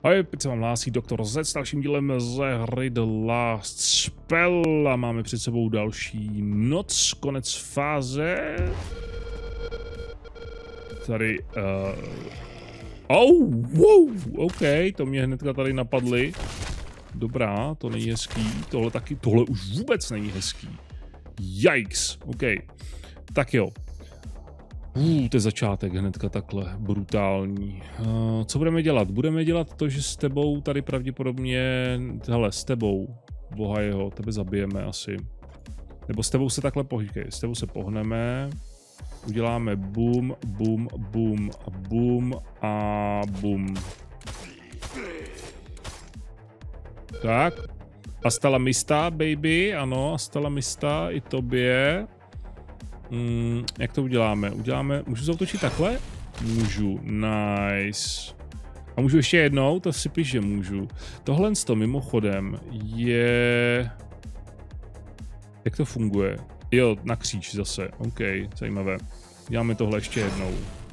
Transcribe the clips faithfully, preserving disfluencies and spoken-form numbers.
Ahoj, teď se vám hlásí doktor Z s dalším dílem ze hry The Last Spell a máme před sebou další noc, konec fáze. Tady, uh... oh, wow, OK, to mě hnedka tady napadly. Dobrá, to není hezký, tohle taky, tohle už vůbec není hezký. Yikes, OK, tak jo. Uh, to je začátek hnedka takhle, brutální. Uh, co budeme dělat? Budeme dělat to, že s tebou tady pravděpodobně, hele, s tebou, boha jeho, tebe zabijeme asi. Nebo s tebou se takhle pohýkej, s tebou se pohneme, uděláme boom, boom, boom, boom a boom. Tak, hasta la vista, baby, ano, hasta la vista i tobě. Hmm, jak to uděláme? Uděláme, můžu zautočit takhle? Můžu, nice. A můžu ještě jednou? To si píš, že můžu. Tohle to mimochodem je... Jak to funguje? Jo, na kříž zase, OK, zajímavé. Děláme tohle ještě jednou.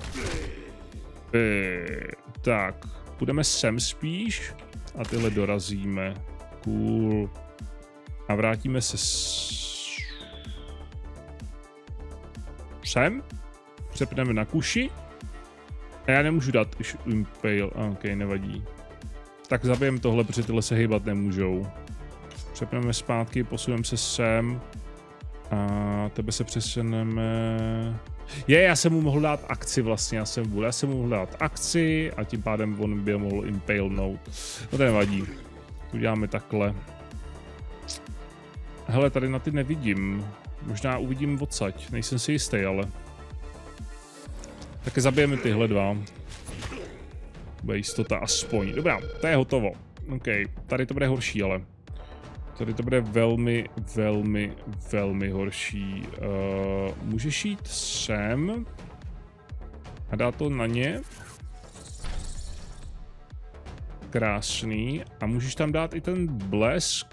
E, tak, půjdeme sem spíš a tyhle dorazíme. Cool. A vrátíme se s... sem, přepneme na kuši a já nemůžu dát už impale, ok, nevadí. Tak zabijem tohle, protože tyhle se hýbat nemůžou. Přepneme zpátky, posuneme se sem a tebe se přesuneme... Je, já jsem mu mohl dát akci vlastně, já jsem vůl, já jsem mu mohl dát akci a tím pádem on by mohl impalenout. No to nevadí, uděláme takhle. Hele, tady na ty nevidím. Možná uvidím odsaď, nejsem si jistý, ale... Taky zabijeme tyhle dva. Bude jistota aspoň. Dobrá, to je hotovo. OK, tady to bude horší, ale... Tady to bude velmi, velmi, velmi horší. Uh, můžeš jít sem a dát to na ně. Krásný. A můžeš tam dát i ten blesk.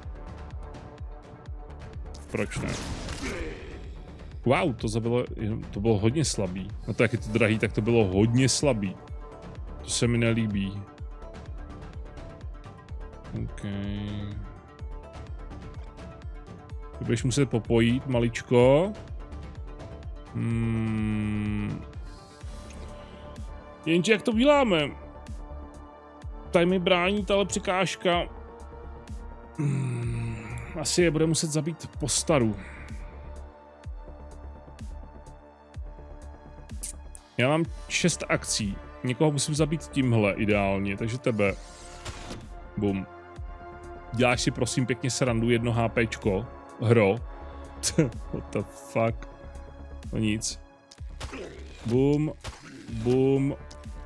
Proč ne? Wow, to zabilo, to bylo hodně slabý. No to jak je to drahý, tak to bylo hodně slabý. To se mi nelíbí. OK. Ty budeš muset popojit maličko. Hmm. Jenže jak to uděláme? Tady mi brání tahle překážka. Hmm. Asi je bude muset zabít po staru. Já mám šest akcí. Někoho musím zabít tímhle ideálně, takže tebe. Bum. Děláš si prosím pěkně srandu jedno HPčko. Hro. What the fuck. No nic. Bum. Bum.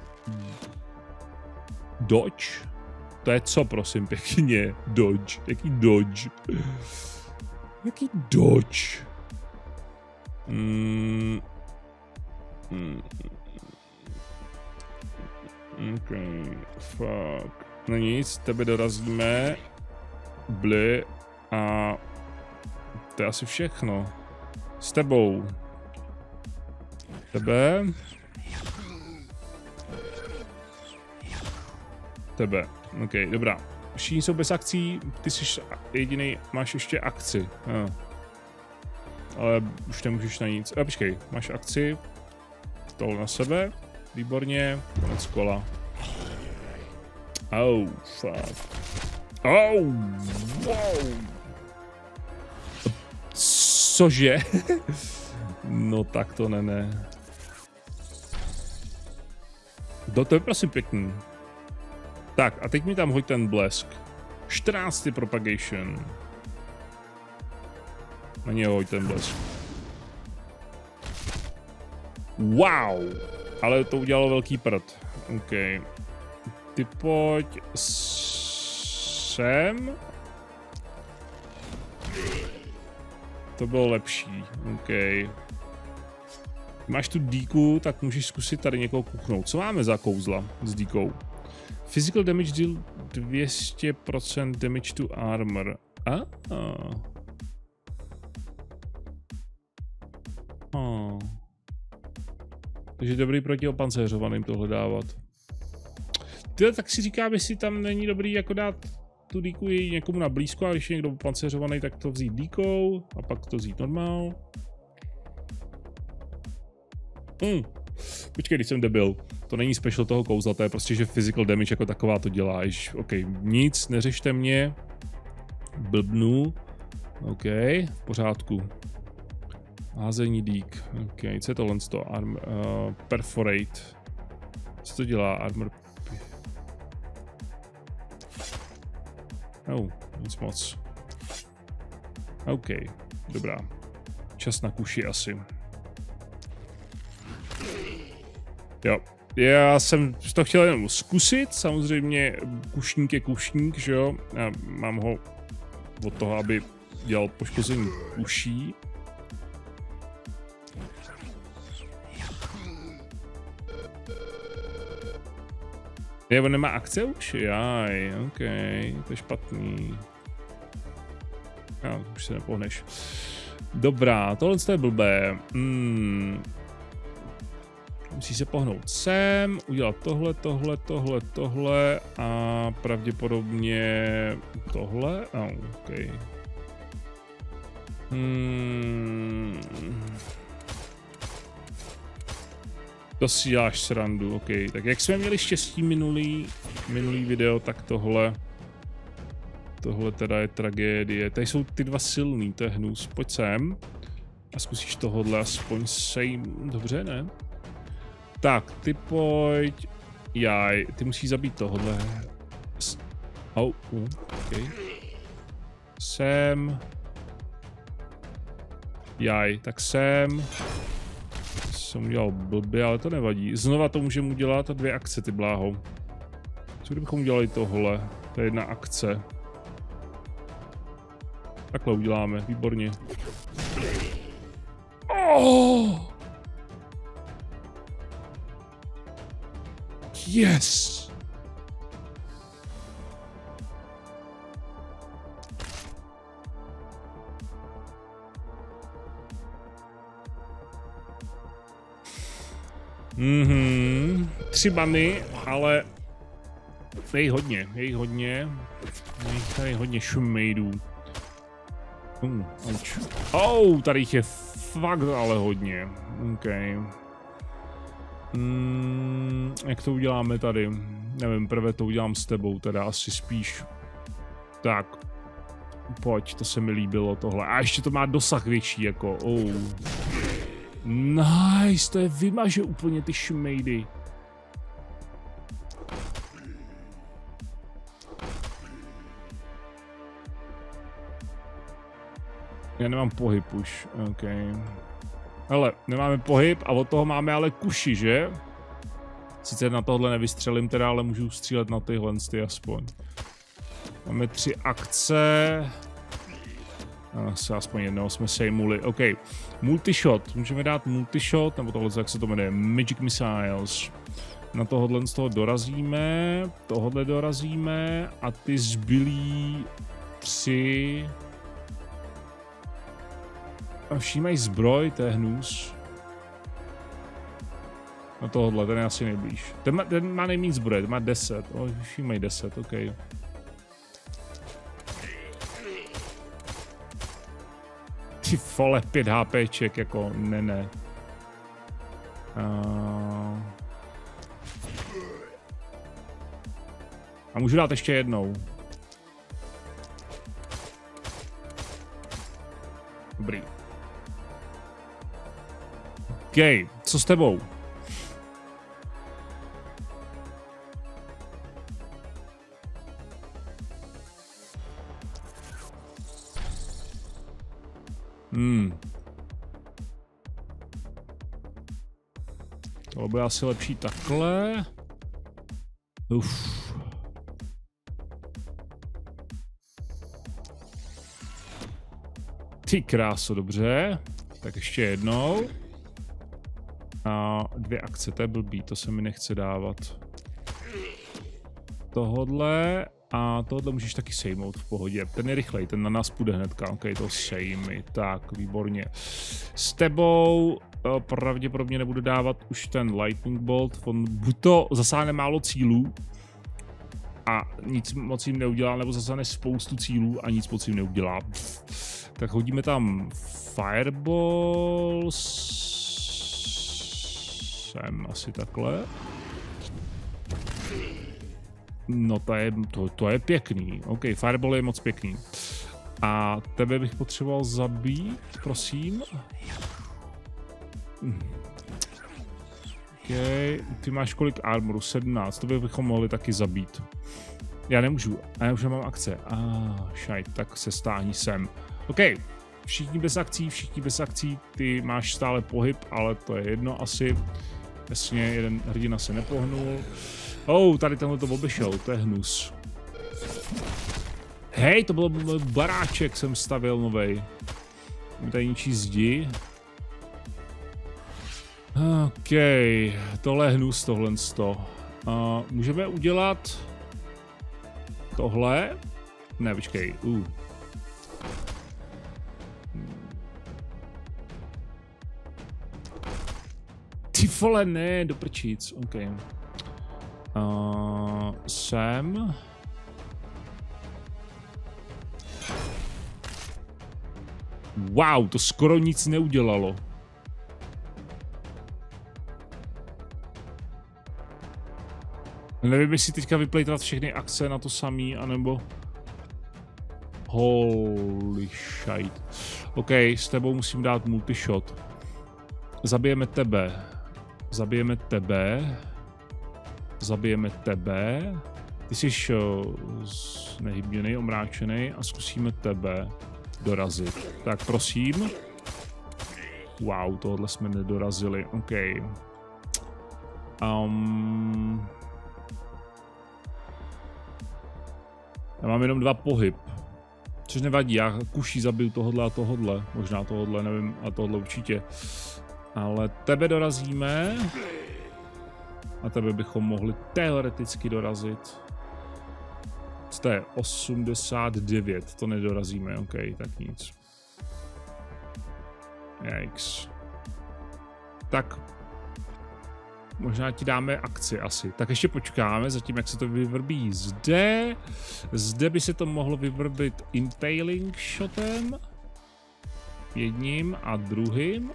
Dodge. To je co, prosím, pěkně? Dodge. Jaký dodge? Jaký dodge? Mm. Mm. OK. Fuck. No nic, tebe dorazíme. Bly. A... To je asi všechno. S tebou. Tebe. Tebe. OK, dobrá. Všichni jsou bez akcí, ty jsi jediný, máš ještě akci. Ah. Ale už nemůžeš na nic. A počkej, máš akci. Tohle na sebe. Výborně. Konec kola. Oh, fuck. Oh, wow. Cože? No tak to ne, ne. To, to je prosím pěkný. Tak a teď mi tam hoď ten blesk. čtrnáct propagation. Na něj hoď ten blesk. Wow! Ale to udělalo velký prd. OK. Ty pojď sem. To bylo lepší. OK. Máš tu díku, tak můžeš zkusit tady někoho kuchnout. Co máme za kouzla s díkou? Physical damage deal dvě stě procent damage to armor. A? Ah. Ah. Takže dobrý proti opanceřovaným tohle dávat. Tyhle, tak si říkám, jestli tam není dobrý jako dát tu díku někomu na blízko, a když je někdo pancéřovaný, tak to vzít díkou a pak to vzít normál. Hmm. Počkej, když jsem debil. To není special toho kouzla, to je prostě, že physical damage jako taková to dělá. Jež, OK, nic, neřešte mě. Blbnu. OK, v pořádku. Házení dík. OK, co je tohle? Arm, uh, perforate. Co to dělá? Armor. Oh, nic moc. OK, dobrá. Čas na kuši asi. Jo, já jsem to chtěl jenom zkusit, samozřejmě kušník je kušník, že jo, já mám ho od toho, aby dělal poškození uší. Je, on nemá akce už? Jaj, ok, to je špatný. Já, už se nepohneš. Dobrá, tohle je blbé. Hmm. Musí se pohnout sem, udělat tohle, tohle, tohle, tohle a pravděpodobně tohle. Oh, ok. Hmm. To si děláš srandu, ok. Tak jak jsme měli štěstí minulý, minulý video, tak tohle. Tohle teda je tragédie. Tady jsou ty dva silný, to je hnus. Pojď sem. A zkusíš tohle aspoň sejm. Dobře, ne? Tak, ty pojď. Jaj, ty musíš zabít tohle. Oh, uh, ok. Sem. Jaj, tak sem. Jsem udělal blbě, ale to nevadí. Znova to můžeme udělat a dvě akce, ty bláho. Co kdybychom udělali tohle? To je jedna akce. Takhle uděláme, výborně. Oh! Yes! Mhm, tři bany, ale je jich hodně, je jich hodně, je jich tady hodně šumejdů. Uh, oh, tady jich je fakt ale hodně, ok. Hmm, jak to uděláme tady? Nevím, prvé to udělám s tebou, teda asi spíš. Tak, pojď, to se mi líbilo tohle. A ještě to má dosah větší, jako, oh. Nice, to je vymaže úplně ty šmejdy. Já nemám pohyb už, ok. Hele, nemáme pohyb a od toho máme ale kuši, že? Sice na tohle nevystřelím teda, ale můžu střílet na tyhle ty aspoň. Máme tři akce. Asi aspoň jednoho jsme sejmuli. OK. Multishot. Můžeme dát multishot, nebo tohle, jak se to jmenuje. Magic Missiles. Na tohle z toho dorazíme. Tohle dorazíme. A ty zbylí tři... A všímají zbroj, to je hnus. Na tohle, ten je asi nejblíž. Ten má, ten má nejméně zbroj, ten má deset. O, všímají deset, OK. Ty vole, pět HPček, jako ne, ne. Uh... A můžu dát ještě jednou. Dobrý. OK, co s tebou? Hmm. To bude asi lepší takhle. Uf. Ty kráso, dobře. Tak ještě jednou. A dvě akce, to je blbý, to se mi nechce dávat. Tohodle a tohle můžeš taky sejmout v pohodě. Ten je rychlej, ten na nás půjde hnedka. OK, to sejmi. Tak, výborně. S tebou pravděpodobně nebudu dávat už ten Lightning Bolt. On buď to zasáhne málo cílů, a nic moc jim neudělá, nebo zase spoustu cílů a nic moc jim neudělá. Tak hodíme tam Fireball sem asi takhle. No to je, to, to je pěkný. OK, Fireball je moc pěkný. A tebe bych potřeboval zabít, prosím. OK, ty máš kolik armoru? sedmnáct, to bychom mohli taky zabít. Já nemůžu, a já už nemám akce. A ah, šajt, tak se stáhni sem. OK, všichni bez akcí, všichni bez akcí, ty máš stále pohyb, ale to je jedno asi. Jasně, jeden hrdina se nepohnul. Oh, tady tenhle to obešel, to je hnus. Hej, to byl baráček, jsem stavil novej. Mi tady ničí zdi. OK, tohle je hnus, tohle sto. Uh, můžeme udělat tohle? Ne, počkej. Uh. Ty vole, ne, do prčíc. OK. Uh, sem. Wow, to skoro nic neudělalo. Nevím, jestli teďka vyplejtovat všechny akce na to samý, anebo... Holy shit. OK, s tebou musím dát multishot. Zabijeme tebe. Zabijeme tebe. Zabijeme tebe. Ty jsi uh, nehybněný, omráčený a zkusíme tebe dorazit. Tak prosím. Wow, tohle jsme nedorazili. OK. Um, já mám jenom dva pohyb. Což nevadí, já kuší zabiju tohodle a tohodle. Možná tohodle, nevím, a tohodle určitě. Ale tebe dorazíme. A tebe bychom mohli teoreticky dorazit. To je osmdesát devět, to nedorazíme, OK, tak nic. Yikes. Tak. Možná ti dáme akci asi. Tak ještě počkáme zatím, jak se to vyvrbí zde. Zde by se to mohlo vyvrbit impaling shotem. Jedním a druhým.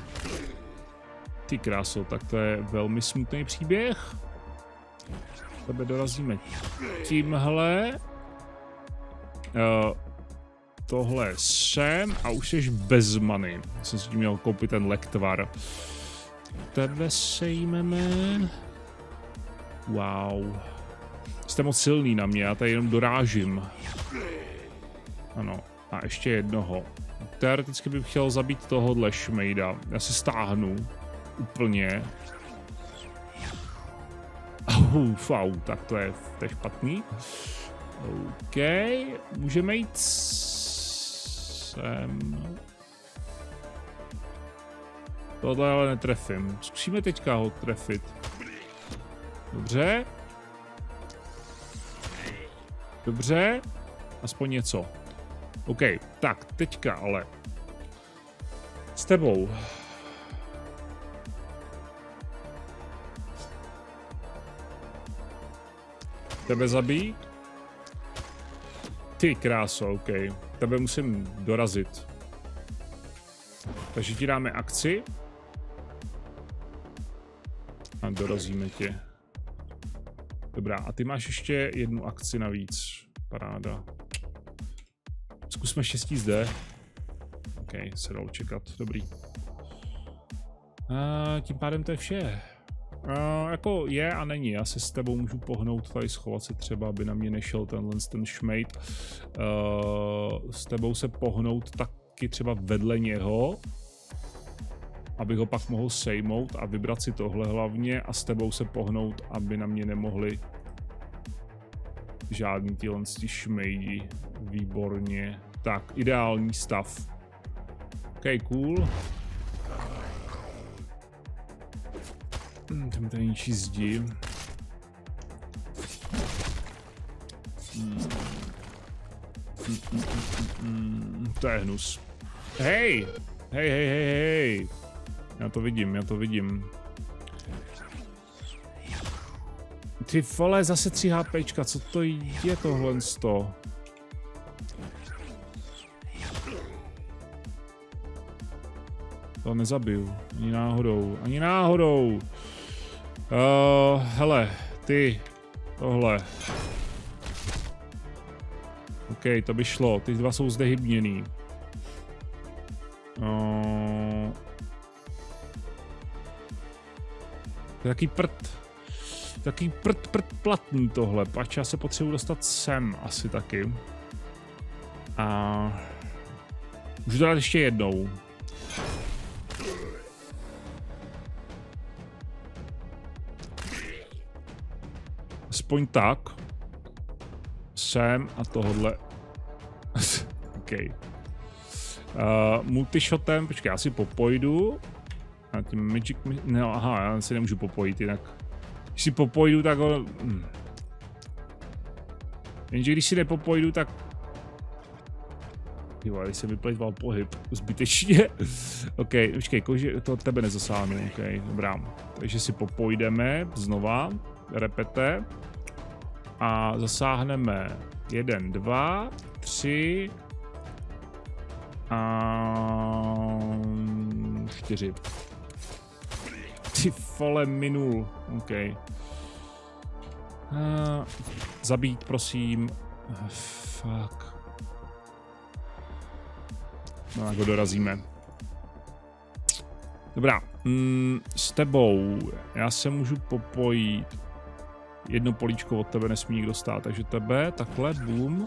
Ty kráso, tak to je velmi smutný příběh. Tebe dorazíme tímhle. Uh, tohle sem a už jsi bez many. Jsem si tím měl koupit ten lektvar. Tebe sejmeme. Wow. Jste moc silný na mě, já tady jenom dorážím. Ano, a ještě jednoho. Teoreticky bych chtěl zabít tohohle šmejda. Já se stáhnu. Úplně. Oh, fau, tak to je, to je špatný. OK, můžeme jít sem. Tohle ale netrefím. Zkusíme teďka ho trefit. Dobře. Dobře. Aspoň něco. OK, tak teďka ale. S tebou. Tebe zabít? Ty kráso, OK. Tebe musím dorazit. Takže ti dáme akci. A dorazíme tě. Dobrá, a ty máš ještě jednu akci navíc. Paráda. Zkusme štěstí zde. OK, se dalo čekat. Dobrý. A tím pádem to je vše. Uh, jako je a není, já se s tebou můžu pohnout tady, schovat se třeba, aby na mě nešel tenhle ten šmejd. Uh, s tebou se pohnout taky třeba vedle něho, abych ho pak mohl sejmout a vybrat si tohle hlavně a s tebou se pohnout, aby na mě nemohli žádný tyhle šmejdi. Výborně. Tak, ideální stav. OK, cool. Hmm, to mi tady ničí zdi. Hmm. Mm, mm, mm, mm, to je hnus. Hej! Hej, hej, hej, hej! Já to vidím, já to vidím. Ty vole, zase tři HPčka, co to je tohle z toho? To nezabiju, ani náhodou, ani náhodou. Uh, hele, ty, tohle. OK, to by šlo, ty dva jsou zde hybněný. Uh, to je taký prd. Taký prd, prd platný tohle, pač já se potřebuji dostat sem asi taky. A můžu to dát ještě jednou. Aspoň tak. Sem a tohle. OK. Uh, multishotem, počkej, já si popojdu. A tím magic, no aha, já si nemůžu popojit jinak. Když si popojdu, tak ho... Hm. Jenže když si nepopojdu, tak... Tyvo, když jsem vyplejtval pohyb zbytečně. OK, počkej, kože, to tebe nezasáhnu, OK, dobrá. Takže si popojdeme znova, repete. A zasáhneme jeden, dva, tři a čtyři. Ty vole, minul. OK. Uh, zabít, prosím. Uh, fuck. No, tak ho dorazíme. Dobrá. Mm, s tebou. Já se můžu popojit. Jedno políčko od tebe nesmí nikdo stát, takže tebe, takhle, boom.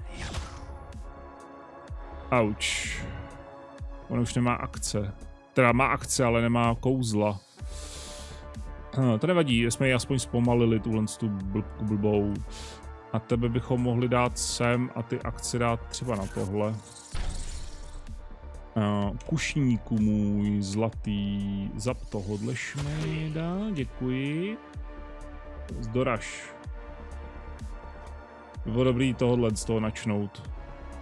Auč. On už nemá akce. Teda má akce, ale nemá kouzla. No, to nevadí, jsme ji aspoň zpomalili, tuhle tu blbku blbou. A tebe bychom mohli dát sem a ty akce dát třeba na tohle. Uh, kušníku můj zlatý, zap tohodle šmejda, děkuji. Zdoraž. Bylo dobrý tohodle z toho načnout.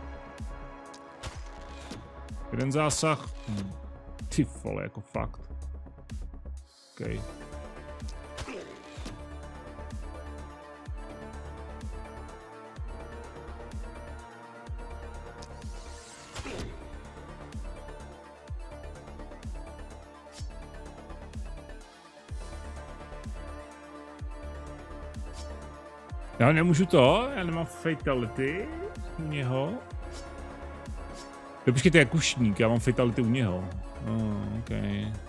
Jeden zásah. Hm. Ty vole, jako fakt. OK. Já nemůžu to, já nemám fatality u něho. Jo, počkejte, je kušník, já mám fatality u něho. Oh, OK.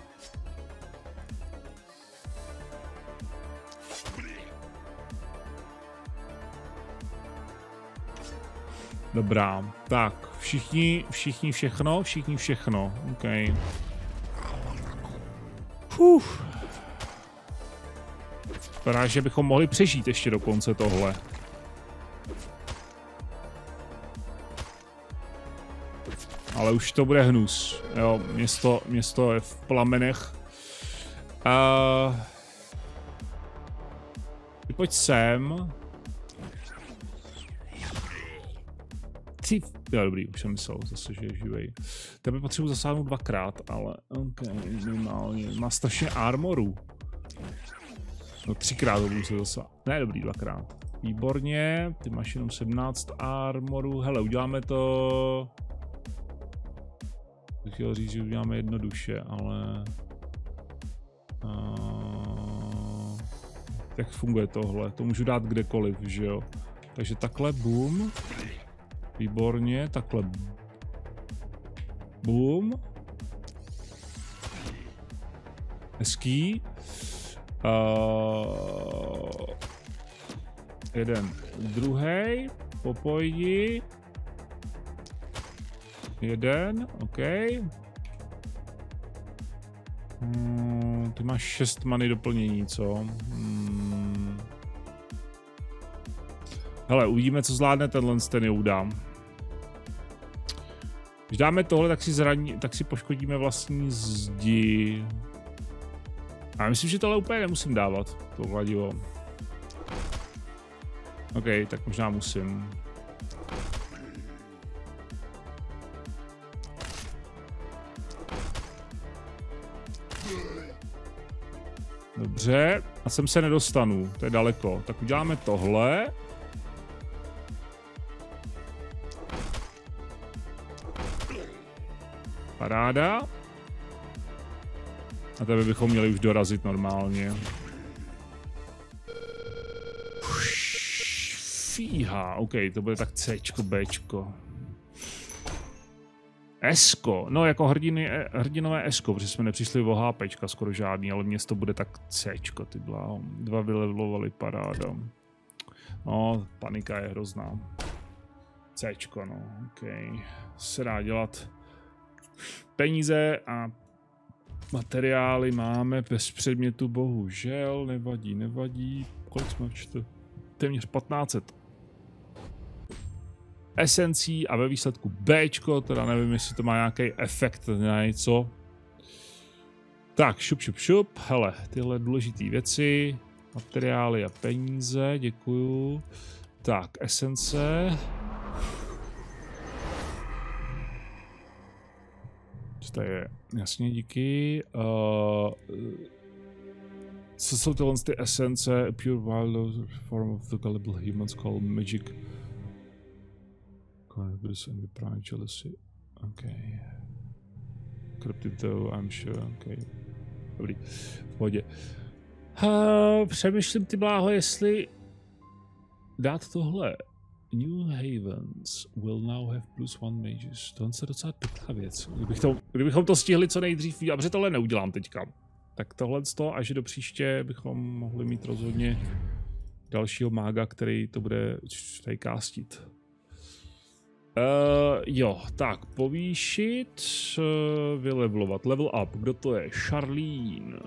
Dobrá, tak, všichni, všichni všechno, všichni všechno, OK. Uf. Vypadá, že bychom mohli přežít ještě do konce tohle. Ale už to bude hnus. Jo, město, město je v plamenech. Uh, pojď sem. Ty, jo, dobrý, už jsem myslel zase, že je živej. Tebe potřebuji zasáhnout dvakrát, ale ok, minimálně. Má strašně armoru. No třikrát to budu se zase. Ne, dobrý, dvakrát. Výborně, ty máš jenom sedmnáct armoru. Hele, uděláme to... Bych chtěl říct, že uděláme jednoduše, ale... Uh... Jak funguje tohle? To můžu dát kdekoliv, že jo? Takže takhle, boom. Výborně, takhle. Boom. Hezký. Uh, jeden, druhý, popojdi. Jeden, OK. Hmm, ty máš šest many doplnění, co? Hmm. Hele, uvidíme, co zvládne tenhle ten Jouda. Když dáme tohle, tak si, zraní, tak si poškodíme vlastní zdi. A já myslím, že tohle úplně nemusím dávat, to kladivo. OK, tak možná musím. Dobře, a sem se nedostanu, to je daleko. Tak uděláme tohle. Paráda. A tebe bychom měli už dorazit normálně. Fíha, OK, to bude tak Cčko, Bčko. Esko, no jako hrdiny, hrdinové Esko, protože jsme nepřišli o HPčka skoro žádný, ale město bude tak Cčko, ty bláho. Dva vylevlovali, paráda. No, panika je hrozná. Cčko, no, OK. Se dá dělat. Peníze a materiály máme bez předmětu, bohužel, nevadí, nevadí. Kolik jsme včetli? Téměř patnáct set esencí a ve výsledku Bčko, teda nevím, jestli to má nějaký efekt na něco. Tak, šup, šup, šup, hele, tyhle důležité věci, materiály a peníze, děkuju. Tak, esence. To je, jasně, díky. Uh, co jsou tyhle ty esence? A pure wild form of the gullible humans called magic. And prime jealousy. Okay. Corrupted though, I'm sure. Okay. Dobrý. V pohodě. Uh, přemýšlím, ty bláho, jestli dát tohle. New Havens will now have plus one mages. To je docela pěkná věc. Kdybych to, kdybychom to stihli co nejdřív, a protože tohle neudělám teďka. Tak tohle z toho, až do příště bychom mohli mít rozhodně dalšího mága, který to bude tady kástit. Uh, jo, tak, povýšit, uh, vylevlovat, level up, kdo to je? Charlene.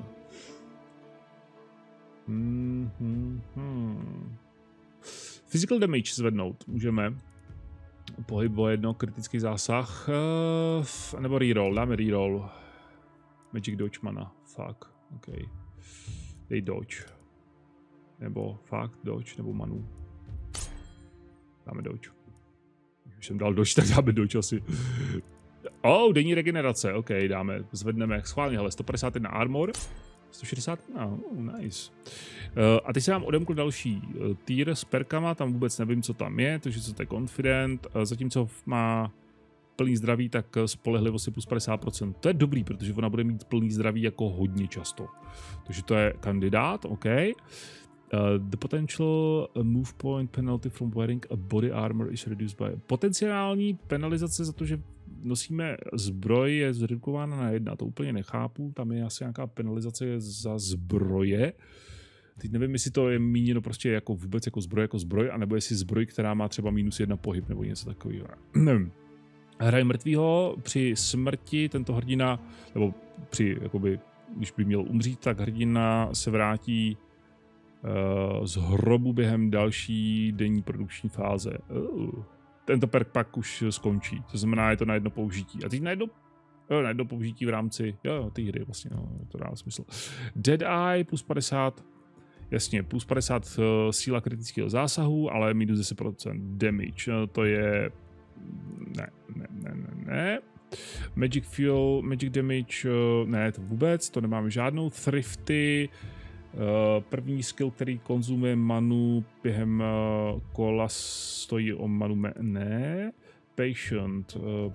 Hmm, hmm, hmm. Physical damage zvednout, můžeme. Pohyb o jedno, kritický zásah, uh, nebo reroll, dáme reroll. Magic dodge mana, fuck, ok. Dej dodge. Nebo fuck, dodge, nebo manu. Dáme dodge. Už jsem dal dodge, tak dáme dodge asi. Oh, denní regenerace, ok, dáme, zvedneme, schválně, hele, sto padesát jedna armor. sto šedesát jedna, oh, nice. Uh, a teď se nám odemkl další uh, tier s perkama, tam vůbec nevím, co tam je, takže co to je confident, uh, zatímco má plný zdraví, tak spolehlivost je plus padesát procent. To je dobrý, protože ona bude mít plný zdraví jako hodně často. Takže to je kandidát, ok. Uh, the potential move point penalty from wearing a body armor is reduced by... Potenciální penalizace za to, že nosíme zbroj, je zredukována na jedna. To úplně nechápu. Tam je asi nějaká penalizace za zbroje. Teď nevím, jestli to je míněno prostě jako vůbec jako zbroj, jako zbroj, anebo jestli zbroj, která má třeba minus jedna pohyb, nebo něco takového. Nevím. Hraj mrtvýho, při smrti tento hrdina, nebo při, jakoby, když by měl umřít, tak hrdina se vrátí uh, z hrobu během další denní produkční fáze. Uh, tento perk pak už skončí, to znamená, je to na jedno použití. A teď na jedno, jo, na jedno použití v rámci, jo, jo, ty hry vlastně, no, to dá smysl. Dead Eye plus padesát, jasně, plus padesát uh, síla kritického zásahu, ale minus deset procent damage, no, to je... Ne, ne, ne, ne, ne. Magic Fuel, Magic Damage, uh, ne, to vůbec, to nemáme žádnou. Thrifty, uh, první skill, který konzumuje manu během uh, kola, stojí o manu, me ne. Patient. Uh,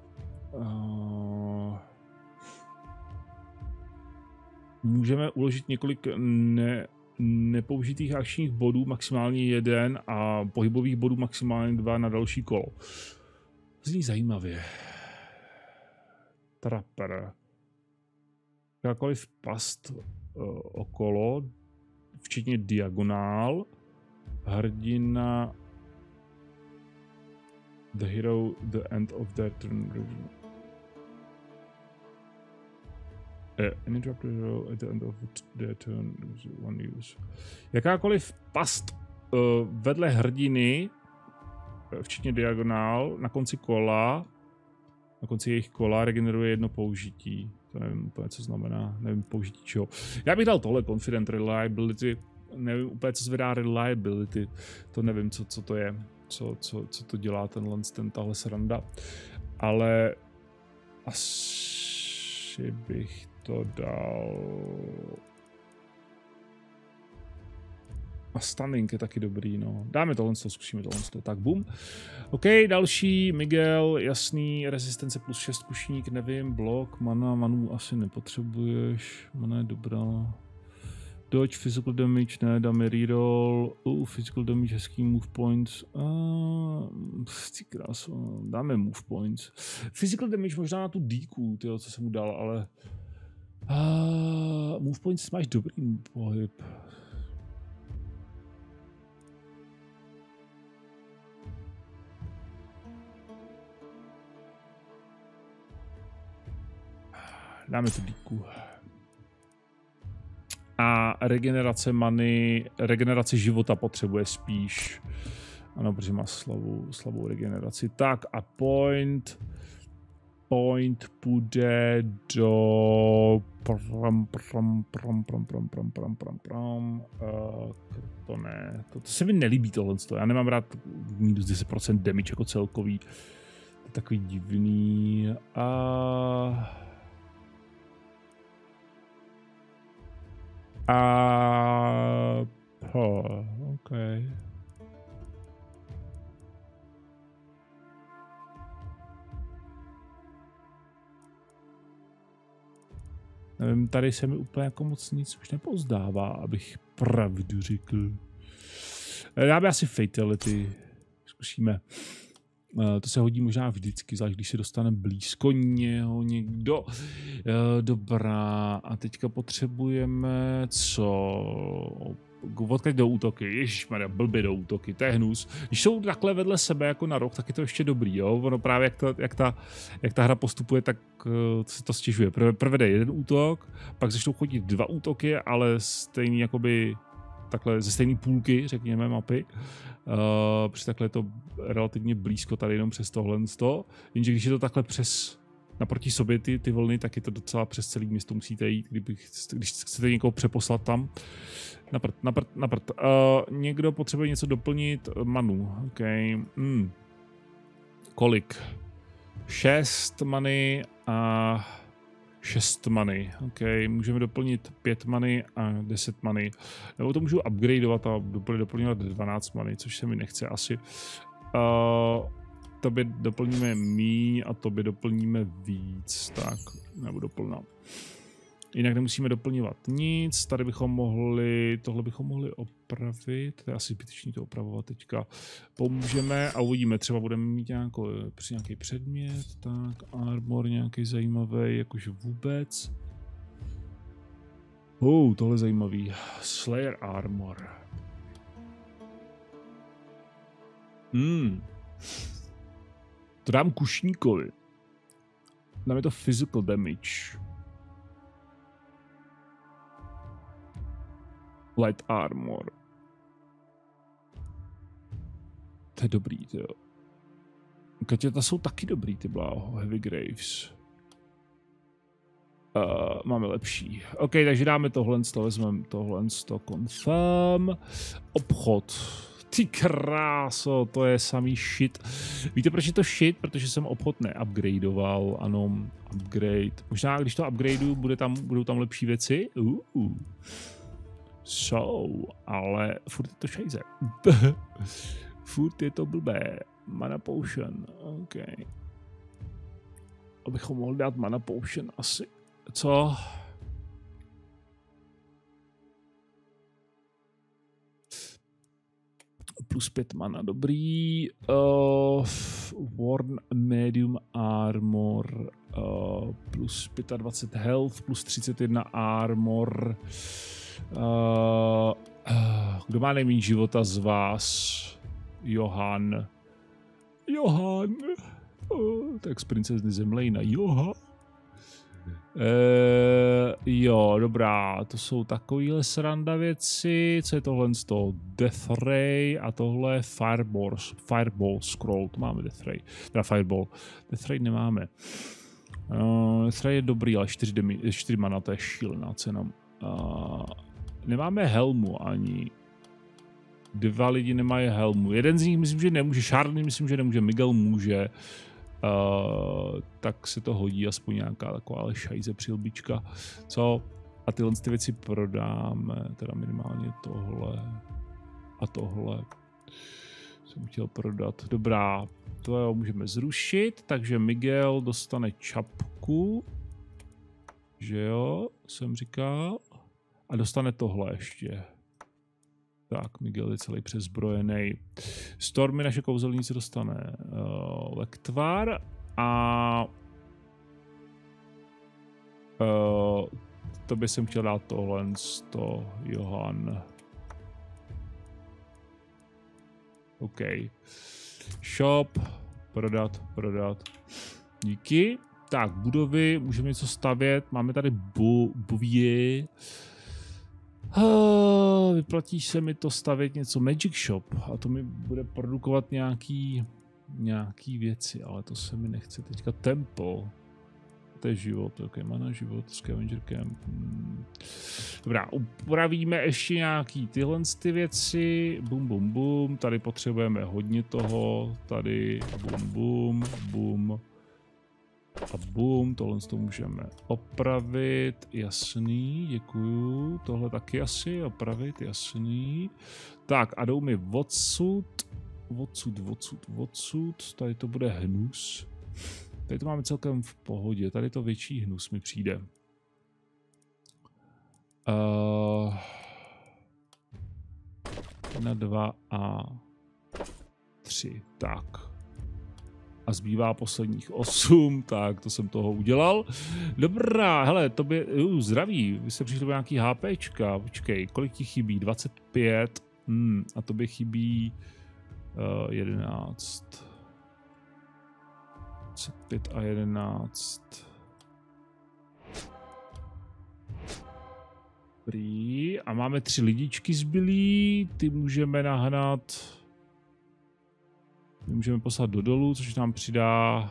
uh, můžeme uložit několik ne, nepoužitých akčních bodů, maximálně jeden, a pohybových bodů maximálně dva na další kolo. Zní zajímavě. Trapper. Jakkoliv past uh, okolo, včetně diagonál. Hrdina. The hero, the end of their turn. Any drop hero at the end of their turn, one use. Jakákoliv past uh, vedle hrdiny, včetně diagonál, na konci kola, na konci jejich kola regeneruje jedno použití. To nevím úplně, co znamená, nevím použití čeho. Já bych dal tohle, Confident Reliability, nevím úplně, co zvedá Reliability, to nevím, co, co to je, co, co, co to dělá tenhle, ten, tahle sranda, ale asi bych to dal... A stunning je taky dobrý, no. Dáme tohle, zkusíme tohle, tak bum. OK, další, Miguel, jasný, rezistence plus šest kušník, nevím, blok, mana, manu asi nepotřebuješ, mana je dobrá. Dodge, physical damage, ne, dáme reroll, uh, physical damage, hezký move points, uh, ty krásu, dáme move points. Physical damage možná na tu díku, tyjo, co jsem mu dal, ale uh, move points máš dobrý pohyb. Dáme tu díku. A regenerace many, regenerace života potřebuje spíš. Ano, protože má slabou, slabou regeneraci. Tak a point. Point půjde do... Pram, pram, pram, pram, pram, pram, pram, pram, pram. Uh, to ne. To, to se mi nelíbí tohle. Já nemám rád minus deset procent damage jako celkový. To je takový divný. Uh, A oh, OK. Nevím, tady se mi úplně jako moc nic už nepozdává, abych pravdu řekl. Dáme asi fatality. Zkusíme. To se hodí možná vždycky, zvlášť když se dostane blízko něho někdo. Dobrá, a teďka potřebujeme co? Odkud do útoky? Ježišmarja, blbě do útoky, to je hnus. Když jsou takhle vedle sebe jako na rok, tak je to ještě dobrý, jo? Ono právě jak, to, jak, ta, jak ta hra postupuje, tak uh, se to stěžuje. Prve, prvede jeden útok, pak začnou chodit dva útoky, ale stejný jakoby takhle ze stejné půlky, řekněme, mapy. Uh, protože takhle je to relativně blízko tady jenom přes tohle sto. Jenže když je to takhle přes naproti sobě ty, ty vlny, tak je to docela přes celý město musíte jít, kdybych, když chcete někoho přeposlat tam. Naprt, naprt, naprt. Uh, někdo potřebuje něco doplnit? Manu, OK. Hmm. Kolik? Šest many a šest many. OK, můžeme doplnit pět many a deset many. Nebo to můžu upgradeovat a doplnit, doplňovat dvanáct many, což se mi nechce asi. Uh, to by doplníme míň a to by doplníme víc. Tak, nebo doplná. Jinak nemusíme doplňovat nic. Tady bychom mohli, tohle bychom mohli opravit. To je asi zbytečný to opravovat teďka. Pomůžeme a uvidíme. Třeba budeme mít nějakou, nějaký předmět. Tak, armor nějaký zajímavý, jakože vůbec. Oh, tohle je zajímavý. Slayer armor. Hmm. To dám kušníkovi. Dáme to physical damage. Light armor. To je dobrý, jo. Katěta jsou taky dobrý, ty bláho. Heavy Graves. Uh, máme lepší. OK, takže dáme tohle, to vezmeme tohle, to confirm. Obchod. Ty kráso, to je samý shit. Víte, proč je to shit? Protože jsem obchod neupgradeoval. Ano, upgrade. Možná, když to upgradeu, bude tam, budou tam lepší věci. Uh. Jsou, ale furt je to šajze. Furt je to blbé. Mana potion, OK. Abychom mohli dát mana potion asi. Co? Plus pět mana, dobrý. Uh, Worn medium armor. Uh, plus dvacet pět health, plus třicet jedna armor. Uh, uh, kdo má nejméně života z vás? Johan. Johan. Uh, tak z princezny Zemlejna. Johan. Uh, jo, dobrá. To jsou takovýhle sranda věci. Co je tohle z toho? Death Ray a tohle Fireball. Fireball Scroll. To máme Death Ray. Teda Fireball. Death Ray nemáme. Uh, Death Ray je dobrý, ale čtyři mana, to je šílená cena. Uh, nemáme helmu ani. Dva lidi nemají helmu. Jeden z nich myslím, že nemůže. Charlie myslím, že nemůže. Miguel může. Uh, tak se to hodí aspoň nějaká taková ale šajze přilbička. Co? A tyhle ty věci prodáme. Teda minimálně tohle. a tohle jsem chtěl prodat. Dobrá, to jo, můžeme zrušit, takže Miguel dostane čapku, že jo, jsem říkal, a dostane tohle ještě. Tak, Miguel je celý přezbrojený. Stormy, naše kouzelníci, dostane uh, lektvar a uh, to by jsem chtěl dát tohle, to Johan. OK. Shop, prodat, prodat. Díky. Tak, budovy, můžeme něco stavět. Máme tady bu, buvie. Uh, vyplatí se mi to stavět něco Magic Shop a to mi bude produkovat nějaký, nějaký věci, ale to se mi nechce teďka. Temple. To je život, ok, mana život, scavenger camp. Hmm. Dobrá, upravíme ještě nějaký tyhle ty věci. Bum, bum, bum. Tady potřebujeme hodně toho. Tady bum, bum, bum. A bum, tohle to můžeme opravit, jasný, děkuju. Tohle taky asi opravit, jasný. Tak a jdou mi odsud, odsud, odsud, odsud. Tady to bude hnus. Tady to máme celkem v pohodě, tady to větší hnus mi přijde. Uh, na dva a tři, tak. A zbývá posledních osm, tak to jsem toho udělal. Dobrá, hele, to by, uh, zdraví, vy jste přišli do nějaký HPčka, počkej, kolik ti chybí? dvacet pět, hmm, a to by chybí uh, jedenáct. dvacet pět a jedenáct. Dobrý, a máme tři lidičky zbylý, ty můžeme nahnat. My můžeme poslat do dolů, což nám přidá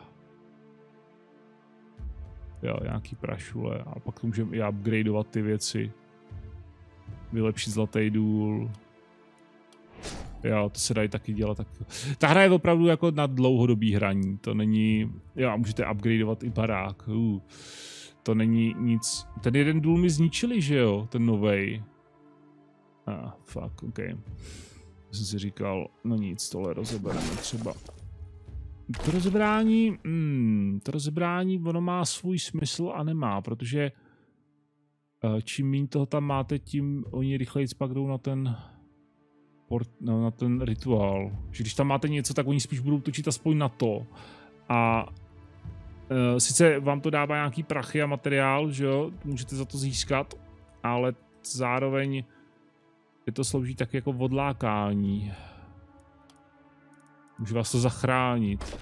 jo, nějaký prašule a pak to můžeme i upgradeovat ty věci. Vylepšit zlatý důl. Jo, to se dají taky dělat. Tak... Ta hra je opravdu jako na dlouhodobý hraní. To není... Jo, můžete upgradeovat i barák. Uh, to není nic... Ten jeden důl mi zničili, že jo? Ten novej. Ah, fuck, ok. Jsem si říkal, no nic, tohle rozebereme třeba. To rozebrání, hmm, to rozebrání, ono má svůj smysl a nemá, protože čím méně toho tam máte, tím oni rychleji pak jdou na ten, port, no, na ten rituál. Že když tam máte něco, tak oni spíš budou točit aspoň na to. A uh, sice vám to dává nějaký prachy a materiál, že jo, můžete za to získat, ale zároveň je to slouží tak jako odlákání. Může vás to zachránit.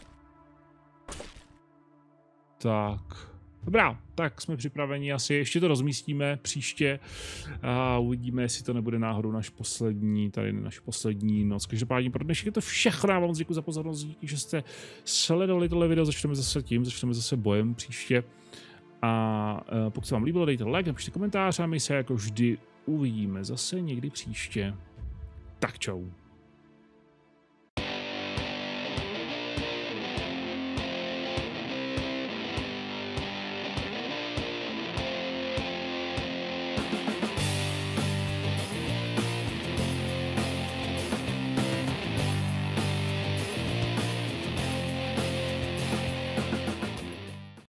Tak. Dobrá, tak jsme připraveni asi. Ještě to rozmístíme příště a uvidíme, jestli to nebude náhodou naš poslední, tady naš poslední noc. Každopádně pro dnešek je to všechno. Já vám moc děkuji za pozornost, díky, že jste sledovali tohle video. Začneme zase tím, začneme zase bojem příště. A pokud se vám líbilo, dejte like, napište komentář a my se jako vždy uvidíme zase někdy příště. Tak čau.